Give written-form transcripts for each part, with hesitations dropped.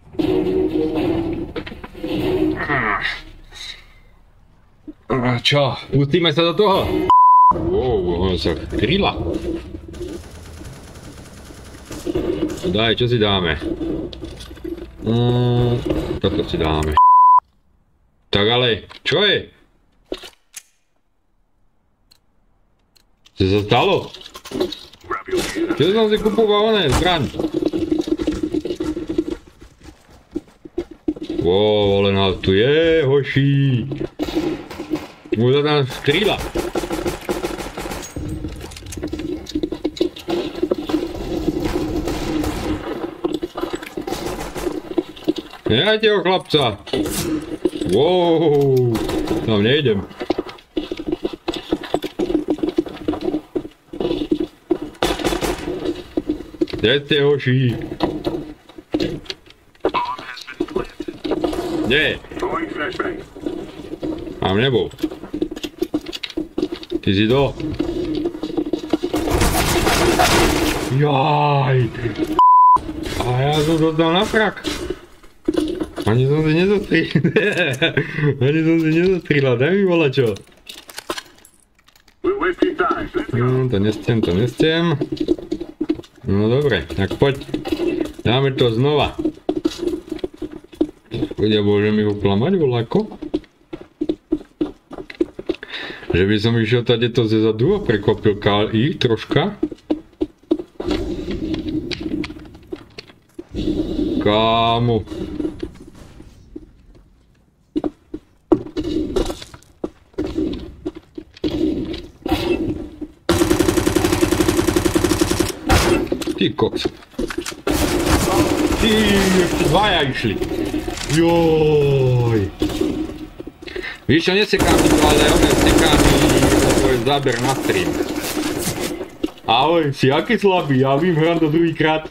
Čo? Pustíme sa do toho? Wow, ono sa kryla. Daj, čo si dáme? Toto si dáme. Tak ale, čo je? Čo sa stalo? Čo som si kupoval oné zbraň? Wow, ale nás tu je, hoší. Môžu tam strýľať. Nehajte ho, chlapca. Wow, tam nejdem. Kde ste, hoší? Nie. Tam nebol. Ty si to. Jaj. A ja som dostal na frak. Ani som si nezostril. Ani som si nezostrila. Daj mi volačo. To nechcem, to nechcem. No dobre, tak poď. Dáme to znova. Ja môžem ich oklamať voľako? Že by som išiel tady to zezadu a prekvapil ich troška. Kámo. Ty koks. Ty, ešte dvaja išli. Joj. Víš čo, nesekám ti to, ale sekám ti tvoj záber na stream. Ahoj, si aký slabý, ja vím, hrám to druhýkrát.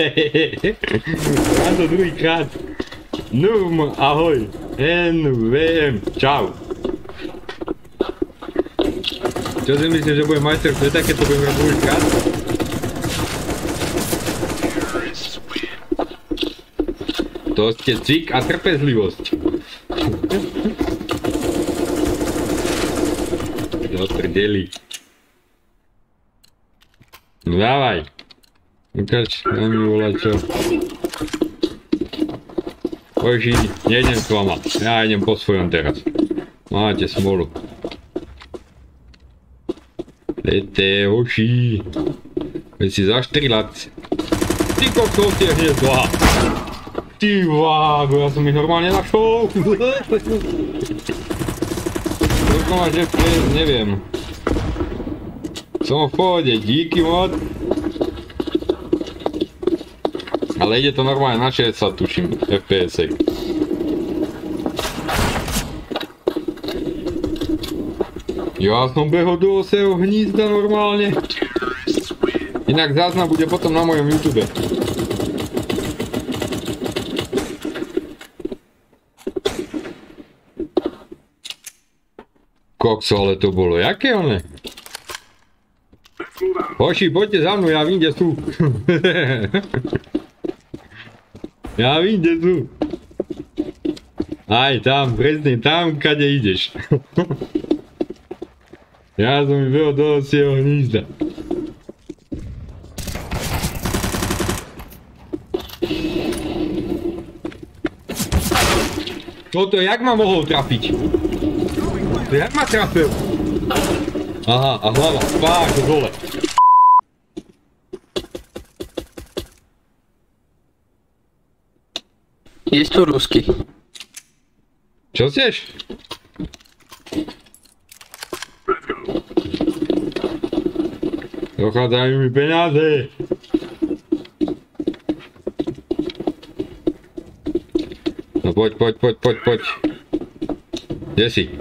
Hrám to druhýkrát. Num, ahoj. NVM, čau. Čo si myslíš, že bude majster sveta, keď to budem hrať druhýkrát? To ste cvik a trpezlivosť. Do prdeli. No dávaj. Ukáž, daj mi volačo. Hoši, nejdem s vama. Ja idem po svojom teraz. Máte smolu. Lete, hoši. Veď si zaštrilať. Ty kokos, tie hneď dva. Ty vágo, ja som ich normálne našol. Koľko máš FPS, neviem. Som v pohode, díky moc. Ale ide to normálne na 60, tuším, FPS-ek. Ja som behol do oseho hnízda normálne. Inak záznam bude potom na mojom YouTube. Kokso, ale to bolo jaké one? Hoši, poďte za mnou, ja vím, kde sú. Ja vím, kde sú. Aj tam, presne tam, kade ideš. Ja som mi behol do osieho hnízda. Toto, jak ma mohol trafiť? To jak ma trafil? Aha, a hlava, fakt, dole. Je to rusky. Čo chceš? Dochádzajú mi peniaze. No poď. Kde si?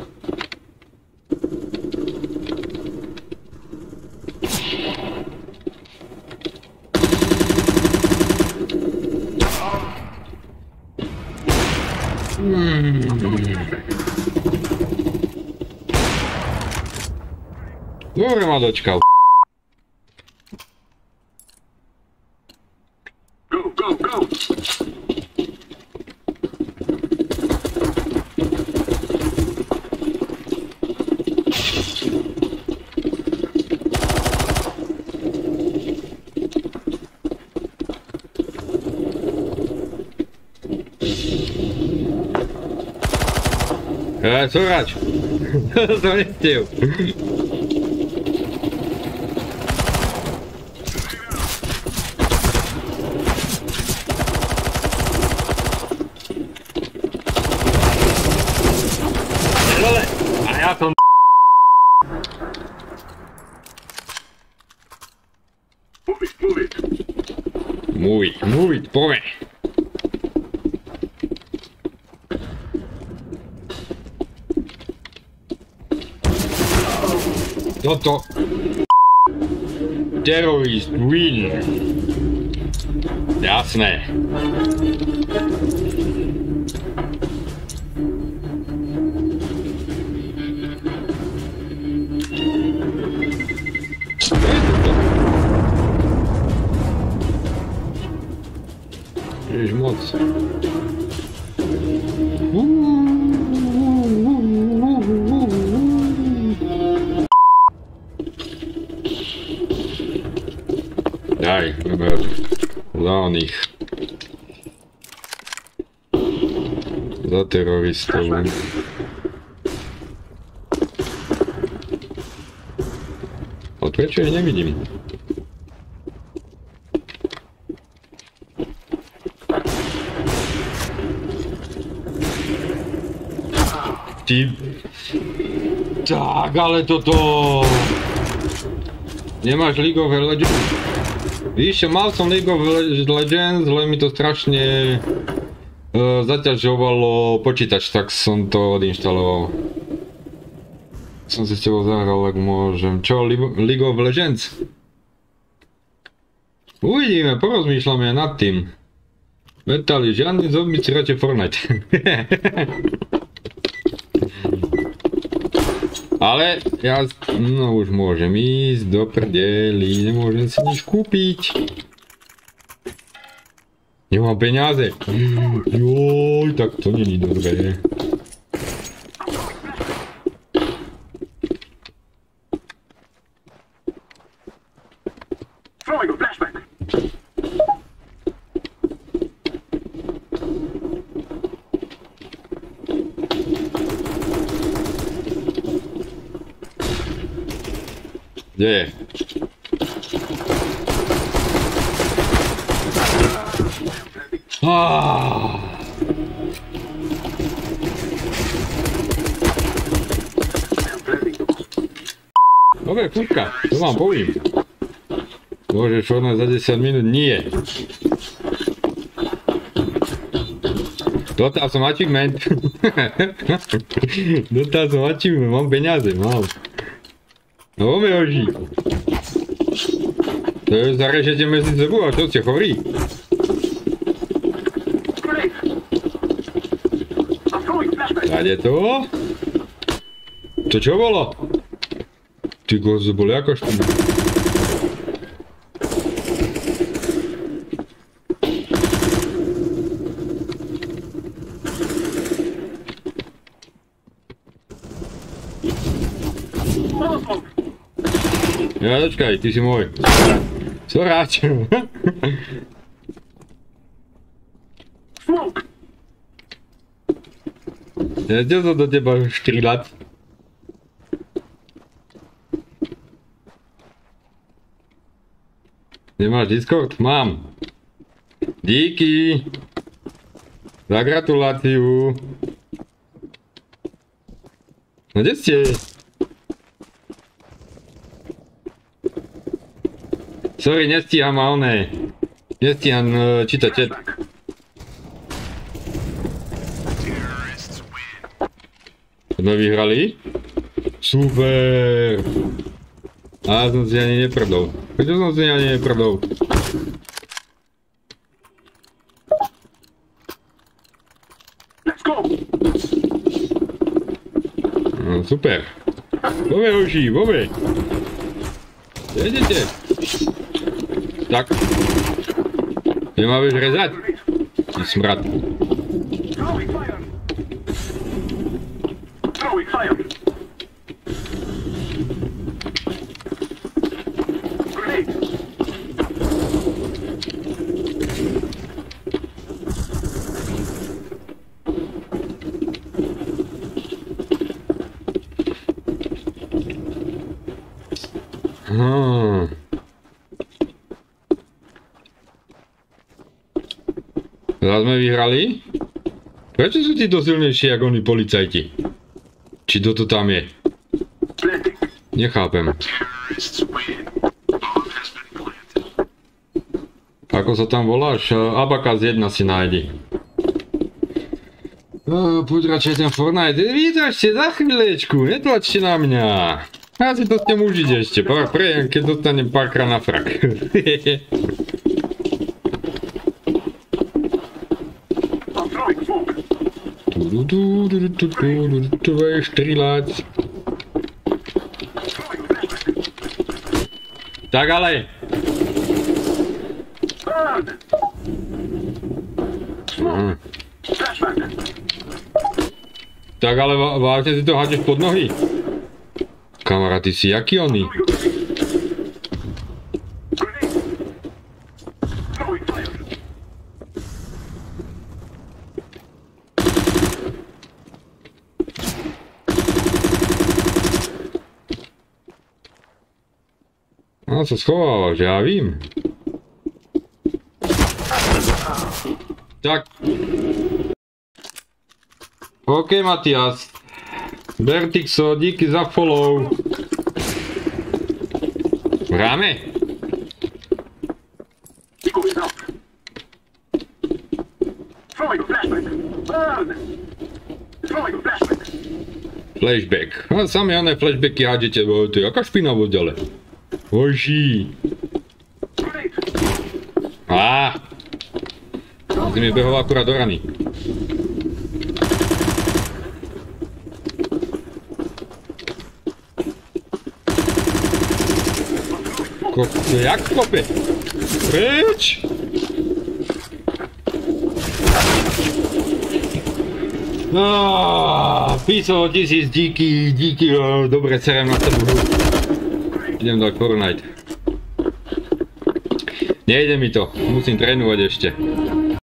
Dobre ma dočkal. Sorač. To nechtěl. Dole. A já jsem... Mluvit, pojď. Toto. Terrorist win. Jasné. Jež moc. Daj, vyber za oných. Za teroristov. Ale prečo ich nevidím? Ty... Tak, ale toto... Nemáš League of Legends? Víš, mal som League of Legends, len mi to strašne zaťažovalo počítač, tak som to odinštaloval. Som si s tebou zahral, ak môžem. Čo, League of Legends? Uvidíme, porozmýšľame nad tým. Metali, žiadny zombie, si radšej Fortnite. Ale ja no už môžem ísť do prdeli, nemôžem si nič kúpiť. Nemám peniaze. Joj, tak to není dobré. Kde je? Dobre, fúka, to vám povím. Môžeš Fortnite za 10 minút? Nie. Dotal som achievement. Dotal som achievement, mám peniaze, mám. No mi hoží. To je zarežete medzi sebou a čo ste chorí? Tady to? To čo bolo? Ty kozo, bol ako špina. Ja, dočkaj, ty si môj. Soráč. Ja chcel som do teba štrýľať. Nemáš Discord? Mám. Díky. Za gratuláciu. No kde ste? Sorry, nestíham a oné. Nestíham čítať chat. Sme vyhrali? Super! A ja som si ani neprdol. Prečo som si ani neprdol? No, super. Bove hoši, bove. Kde idete? Tak. Kde ma budeš rezať? Ty smrad. Aha. Zás sme vyhrali? Prečo sú títo silnejší ako oni policajti? Či kto to tam je? Nechápem. Ako sa tam voláš? Abakaz 1 si nájdi. Poď radšej ten Fortnite. Vydržte za chvíľečku, netlačte na mňa. Ja si to chcem užiť ešte, keď dostanem párkrát na frak. 4 Tak ale. Tak ale vážne si to hádeš pod nohy? Kamarát, ty si jaký oný? No sa schovávaš, ja vím. Tak. OK, Matias. Bertixo, díky za follow. Hráme? Flashback. No, sami oné flashbacky hádžete, to je jaká špina v oddele. Hoší. Si mi behol akurát do rany. Jak kope? Preč! Písalo 1000, díky, dobre, serem na tebu. Idem dať Fortnite. Nejde mi to, musím trénovať ešte.